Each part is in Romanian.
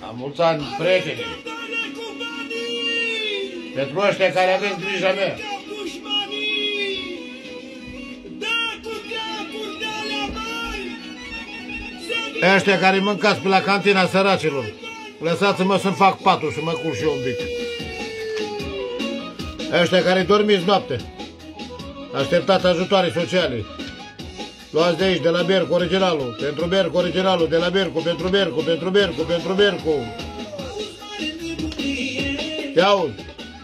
La mulți ani, prieteni. Pentru ăștia care aveți grija mea. Ăștia care mâncați pe la cantina săracilor. Lăsați-mă să-mi fac patul și mă culc și eu un pic. Ăștia care dormiți noapte. Așteptați ajutoare sociale. Luați de aici, de la Bercu, originalul. Pentru Bercu, originalul. De la Bercu, pentru Bercu, pentru Bercu, pentru Bercu. Te aud.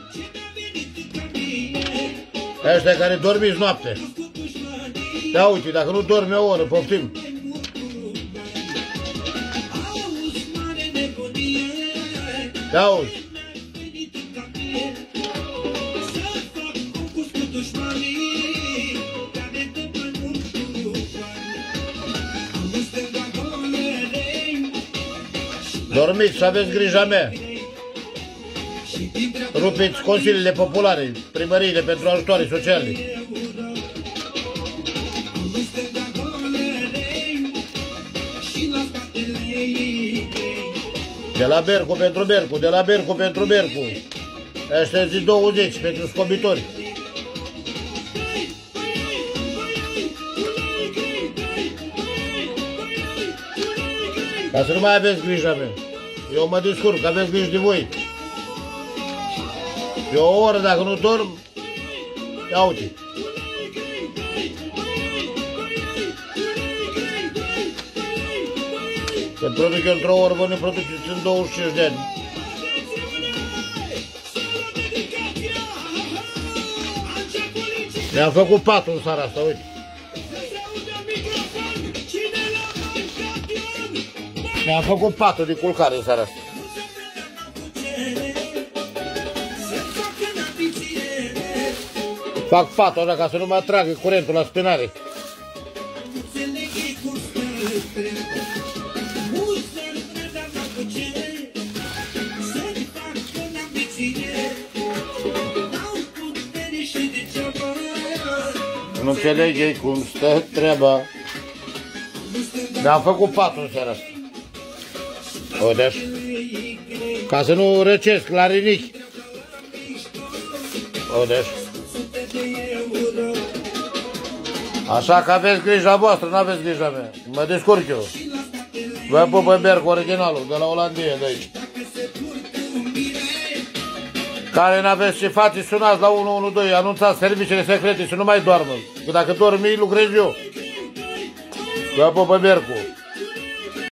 Ăștia care dormiți noapte. Ia uite, dacă nu dormi o oră, poftim. Te auzi. Dormiți și aveți grija mea. Rupiți consiliile populare, primăriile pentru ajutoare sociale. De la Bercu pentru Bercu, de la Bercu pentru Bercu. Ăștia zi 20 pentru scobitori. Ca să nu mai aveți grija mea. Eu mă descurc, aveți grijă de voi. Eu o oră dacă nu dorm, ia uite. Când produc eu într-o oră, vă ne produceți în 25 de ani. Mi-am făcut patul în seara asta, uite. Mi-am făcut patul de culcare în seara asta. Fac patul așa ca să nu mă atragă curentul la spinare. Nu înțelege cum stă treaba. Mi-am făcut patul în seara asta. Odești? Ca să nu răcesc la rinichi. Odești? Așa că aveți grija voastră, nu aveți grija mea. Mă descurc eu. Vă pupă Bercu, originalul, de la Olandie, de aici. Care n-aveți ce faceți, sunați la 112, anunțați serviciile secrete și nu mai doarmă. Că dacă dormi, lucrez eu. Vă pupă Bercu.